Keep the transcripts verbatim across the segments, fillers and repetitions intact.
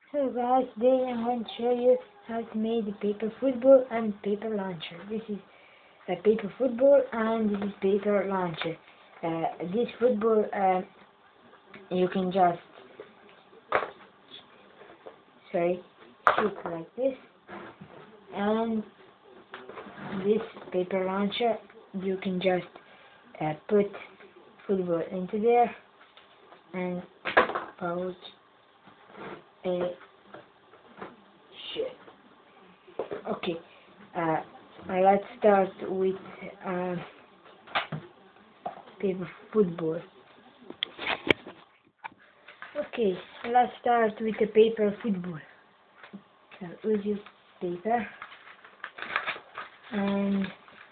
Hello guys, today I'm going to show you how to make the paper football and paper launcher. This is a paper football and this is paper launcher. Uh, this football uh, you can just sorry shoot like this, and this paper launcher you can just uh, put football into there and put a shit. Okay, uh, let's start with uh, paper football. Okay, let's start with the paper football. So use your paper and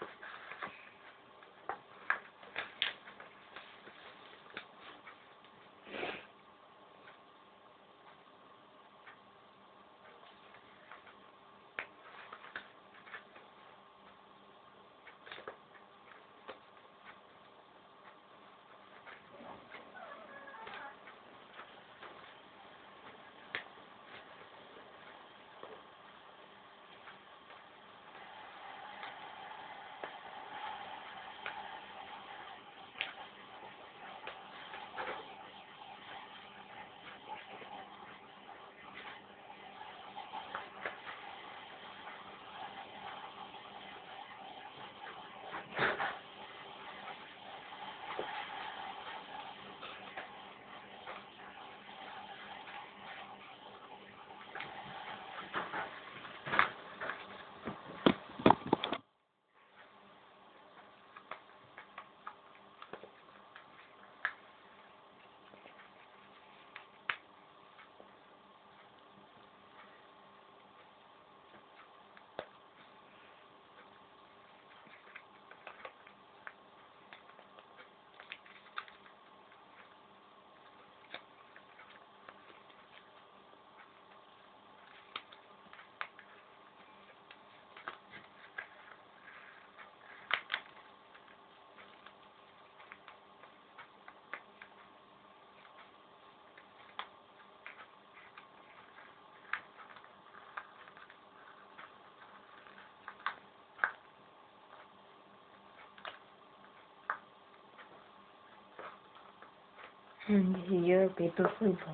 and this is your paper football.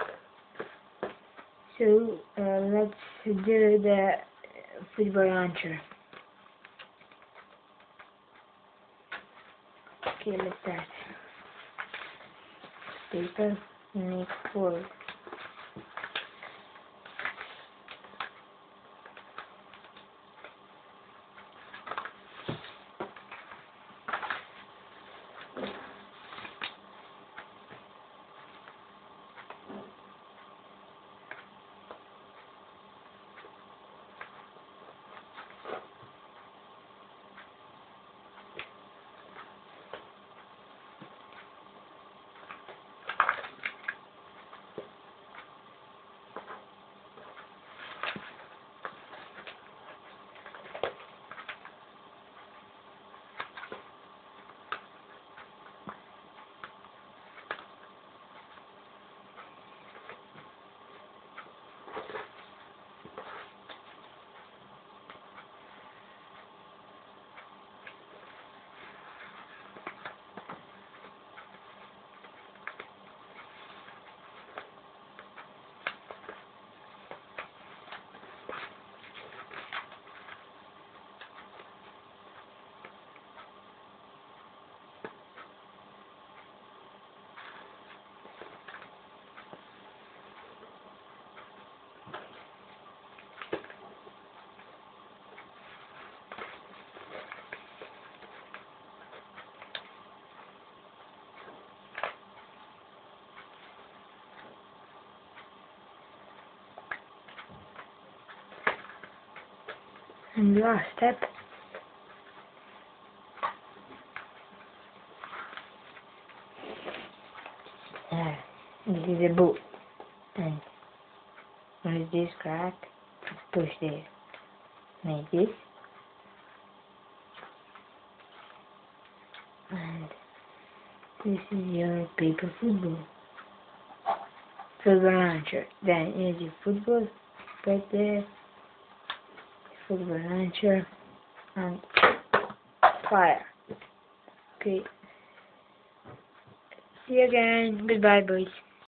So uh, let's do the football launcher. Okay, let's start. Paper, make four. And last step, uh, this is a boot, and when this crack, push there, make this, and this is your paper football. football launcher. Then here's your football right there, football launcher, and fire. Okay. See you again. Goodbye, boys.